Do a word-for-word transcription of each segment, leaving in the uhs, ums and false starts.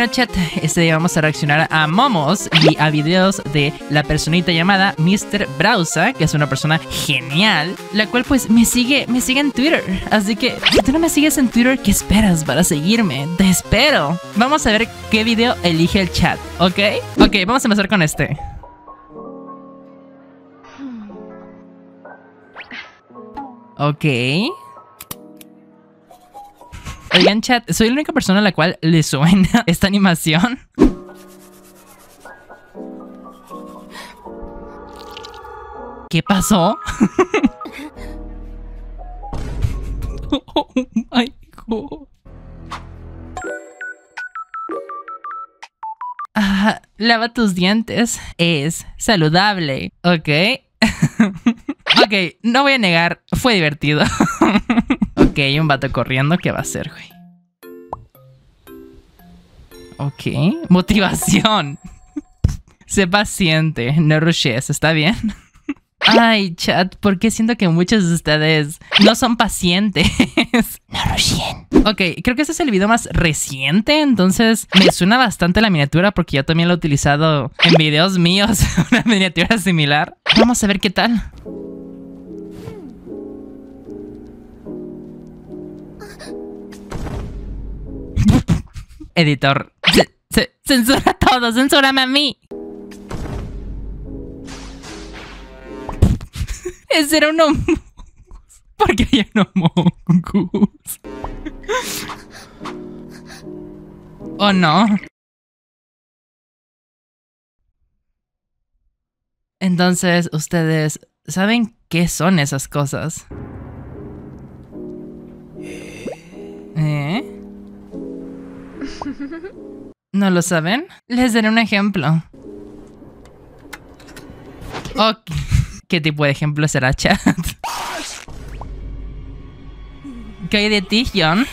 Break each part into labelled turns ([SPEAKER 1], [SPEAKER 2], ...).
[SPEAKER 1] Bueno, chat, este día vamos a reaccionar a momos y a videos de la personita llamada mister Brauza, que es una persona genial, la cual pues me sigue, me sigue en Twitter. Así que si tú no me sigues en Twitter, ¿qué esperas para seguirme? Te espero. Vamos a ver qué video elige el chat, ¿ok? Ok, vamos a empezar con este. Ok. Oigan, chat, soy la única persona a la cual le suena esta animación. ¿Qué pasó? Oh my god. Ah, lava tus dientes. Es saludable, ¿ok? Ok, no voy a negar, fue divertido. Ok, un vato corriendo, ¿qué va a hacer, güey? Ok, motivación. Sé paciente, no rushes, ¿está bien? Ay, chat, ¿por qué siento que muchos de ustedes no son pacientes? No rushen. Ok, creo que este es el video más reciente, entonces me suena bastante la miniatura porque yo también lo he utilizado en videos míos, una miniatura similar. Vamos a ver qué tal. Editor, c c censura todo, censúrame a mí. Ese era un homungus. ¿Por qué hay un homungus? Oh no. Entonces, ¿ustedes saben qué son esas cosas? ¿Eh? ¿No lo saben? Les daré un ejemplo. Oh, ¿qué tipo de ejemplo será, chat? ¿Qué hay de ti, John?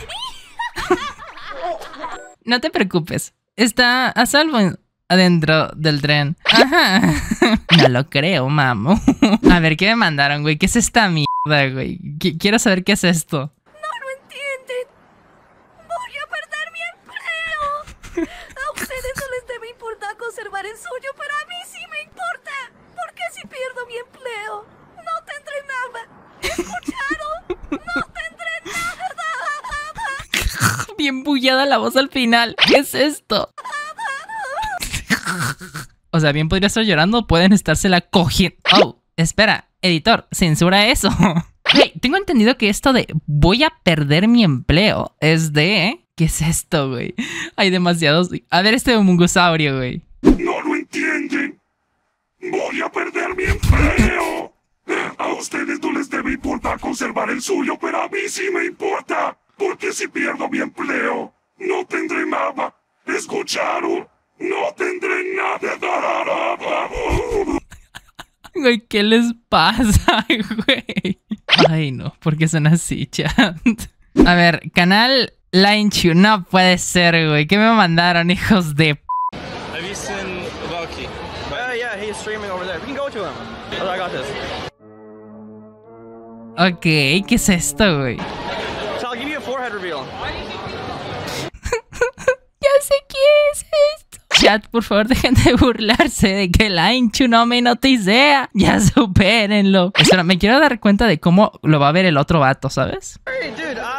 [SPEAKER 1] No te preocupes. Está a salvo adentro del tren. Ajá. No lo creo, mamo. A ver, ¿qué me mandaron, güey? ¿Qué es esta mierda, güey? Qu- Quiero saber qué es esto.
[SPEAKER 2] Ustedes no les debe importar conservar el suyo, pero a mí sí me importa. Porque si pierdo mi empleo, no tendré nada. ¿Escucharon? No tendré nada.
[SPEAKER 1] Bien bullada la voz al final. ¿Qué es esto? O sea, bien podría estar llorando, pueden estársela cogiendo. Oh, espera, editor, censura eso. Hey, tengo entendido que esto de voy a perder mi empleo es de... ¿Qué es esto, güey? Hay demasiados... A ver este homungosaurio, güey.
[SPEAKER 3] No lo entienden. Voy a perder mi empleo. A ustedes no les debe importar conservar el suyo, pero a mí sí me importa. Porque si pierdo mi empleo, no tendré nada. ¿Escucharon? No tendré nada.
[SPEAKER 1] Güey, ¿qué les pasa, güey? Ay, no, ¿por qué son así, chat? A ver, canal... Linechu, no puede ser, güey. ¿Qué me mandaron, hijos de p?
[SPEAKER 4] Have you seen Valky? Uh, yeah, he's streaming over there. We can go to him. Oh, I got this.
[SPEAKER 1] Ok, ¿qué es esto, güey?
[SPEAKER 4] So I'll give you a forehead reveal.
[SPEAKER 1] Ya sé qué es esto. Chat, por favor, dejen de burlarse de que Linechu no me noticea. Ya supérenlo. Espera, me quiero dar cuenta de cómo lo va a ver el otro vato, ¿sabes?
[SPEAKER 4] Hey, dude, I...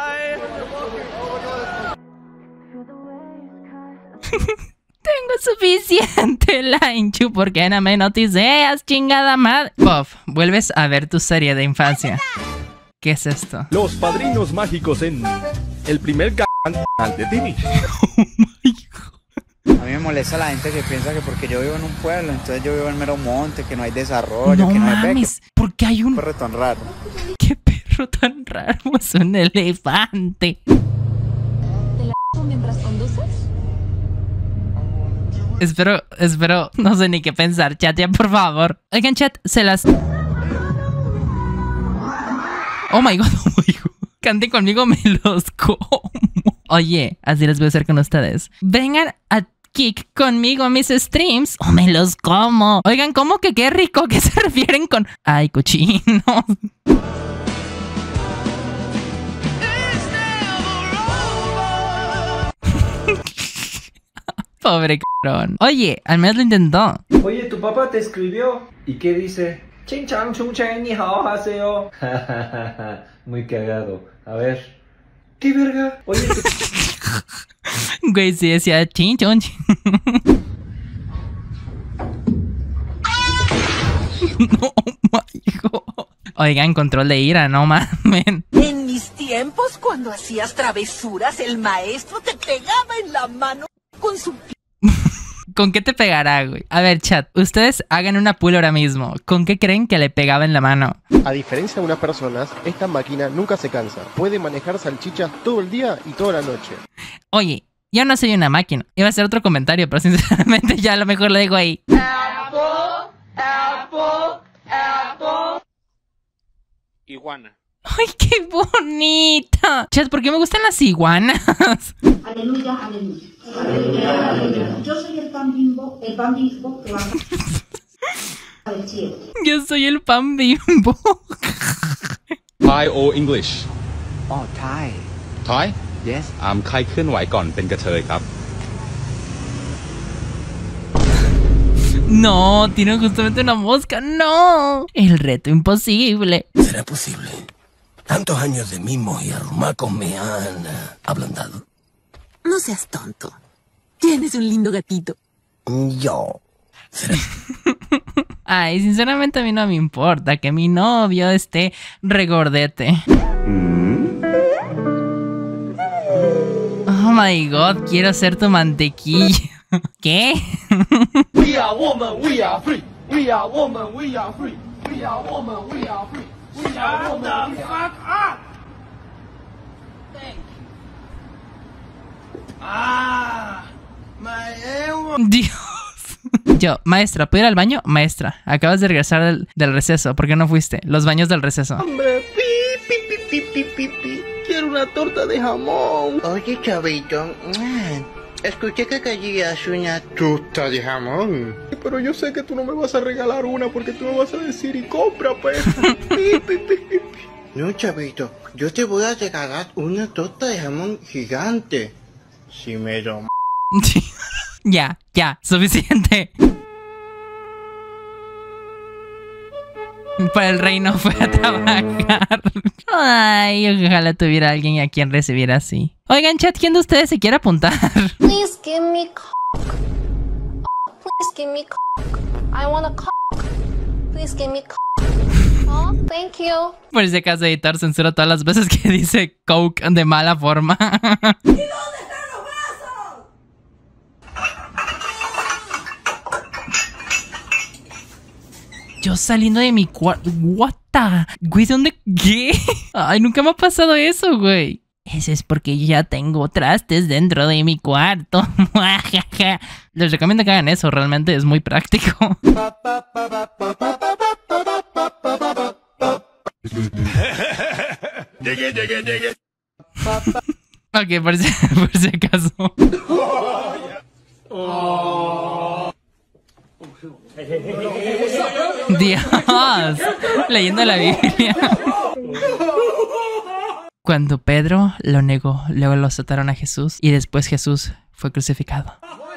[SPEAKER 1] Tengo suficiente, Linechu, porque no me noticeas, chingada madre. Puff, vuelves a ver tu serie de infancia. ¿Qué es esto?
[SPEAKER 5] Los Padrinos Mágicos en el primer canal de T V.
[SPEAKER 1] Oh my God.
[SPEAKER 6] A mí me molesta la gente que piensa que porque yo vivo en un pueblo, entonces yo vivo en mero monte, que no hay desarrollo,
[SPEAKER 1] No
[SPEAKER 6] que no hay
[SPEAKER 1] mames, porque hay un...
[SPEAKER 6] perro tan raro.
[SPEAKER 1] ¿Qué perro tan raro? Es un elefante.
[SPEAKER 2] ¿Te la mientras conduces?
[SPEAKER 1] Espero, espero, no sé ni qué pensar, chat, ya por favor. Oigan, chat, se las... Oh my god, oh my god. Canten conmigo, me los como. Oye, así les voy a hacer con ustedes. Vengan a kick conmigo a mis streams o me los como. Oigan, ¿cómo que qué rico? ¿Qué se refieren con...? Ay, cochinos. Pobre cabrón. Oye, al menos lo intentó.
[SPEAKER 7] Oye, tu papá te escribió. ¿Y qué dice? Chin chang chung chen ni hao haseo. Muy cagado. A ver. ¿Qué verga? Oye, tu...
[SPEAKER 1] Güey, sí decía chin chon chin. No, my God. Oigan, control de ira, no mamen.
[SPEAKER 2] En mis tiempos, cuando hacías travesuras, el maestro te pegaba en la mano con su...
[SPEAKER 1] ¿Con qué te pegará, güey? A ver, chat, ustedes hagan una pool ahora mismo. ¿Con qué creen que le pegaba en la mano?
[SPEAKER 8] A diferencia de unas personas, esta máquina nunca se cansa. Puede manejar salchichas todo el día y toda la noche.
[SPEAKER 1] Oye, yo no soy una máquina. Iba a hacer otro comentario, pero sinceramente ya a lo mejor lo dejo ahí.
[SPEAKER 2] Apple, apple, apple.
[SPEAKER 9] Iguana.
[SPEAKER 1] ¡Ay, qué bonita! Chat, ¿por qué me gustan las iguanas?
[SPEAKER 10] Aleluya, aleluya. Aleluya, aleluya. Yo soy el pan bimbo, el pan bimbo que baja al cielo.
[SPEAKER 1] Yo soy el pan bimbo.
[SPEAKER 11] Thai or English?
[SPEAKER 6] Oh, Thai.
[SPEAKER 11] Thai?
[SPEAKER 6] Yes.
[SPEAKER 11] อ่าใครเคลื่อนไหวก่อนเป็นกระเทยครับ
[SPEAKER 1] No, tiene justamente una mosca. No. El reto imposible.
[SPEAKER 12] ¿Será posible? Tantos años de mimos y arrumacos me han uh, ablandado.
[SPEAKER 2] No seas tonto. Tienes un lindo gatito.
[SPEAKER 12] Yo. ¿Será?
[SPEAKER 1] Ay, sinceramente a mí no me importa que mi novio esté regordete. Oh my God, quiero ser tu mantequilla. ¿Qué?
[SPEAKER 7] We are woman, we are free. We are woman, we are free. We are woman, we are free. We are woman, we are free. Ah,
[SPEAKER 1] Dios. Yo, maestra, ¿puedo ir al baño? Maestra, acabas de regresar del, del receso. ¿Por qué no fuiste? Los baños del receso.
[SPEAKER 7] Hombre, pi, pi, pi, pi, pi, pi, pi. Quiero una torta de jamón.
[SPEAKER 13] Oye, chavito, escuché que querías una torta de jamón.
[SPEAKER 5] Pero yo sé que tú no me vas a regalar una porque tú me vas a decir y compra, pues. Pi, pi, pi, pi.
[SPEAKER 13] No, chavito, yo te voy a regalar una torta de jamón gigante. Si me lo...
[SPEAKER 1] Ya, ya, suficiente. Para el rey no fue a trabajar. Ay, ojalá tuviera alguien a quien recibir así. Oigan, chat, ¿quién de ustedes se quiere apuntar?
[SPEAKER 10] Please give me cock. Please give me cock. I want a cock. Please give me cock. Oh, thank you.
[SPEAKER 1] Por si acaso editar censura todas las veces que dice coke de mala forma. Yo saliendo de mi cuarto. What the? Güey, ¿dónde? ¿Qué? Ay, nunca me ha pasado eso, güey. Eso es porque ya tengo trastes dentro de mi cuarto. Les recomiendo que hagan eso, realmente es muy práctico. Ok, por si, por si acaso. Dios, leyendo la Biblia. Cuando Pedro lo negó, luego lo azotaron a Jesús y después Jesús fue crucificado.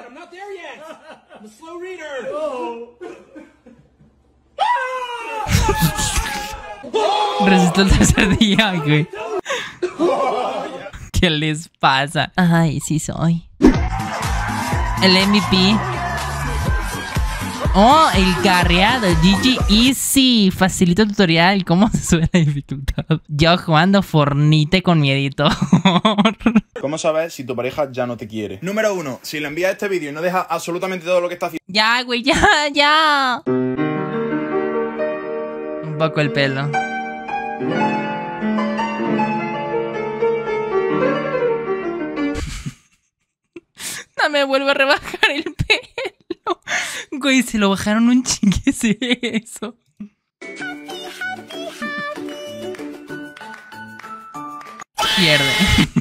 [SPEAKER 1] Resisto el tercer día, güey. ¿Qué les pasa? Ay, sí soy. El M V P. Oh, el carreado. G G Easy. Facilito tutorial. ¿Cómo se sube la dificultad? Yo jugando Fornite con mi editor.
[SPEAKER 14] ¿Cómo sabes si tu pareja ya no te quiere? Número uno. Si le envías este vídeo y no deja absolutamente todo lo que está haciendo.
[SPEAKER 1] Ya, güey, ya, ya. Un poco el pelo. No me vuelvo a rebajar el pelo. Güey, se lo bajaron un chingue eso. Pierde.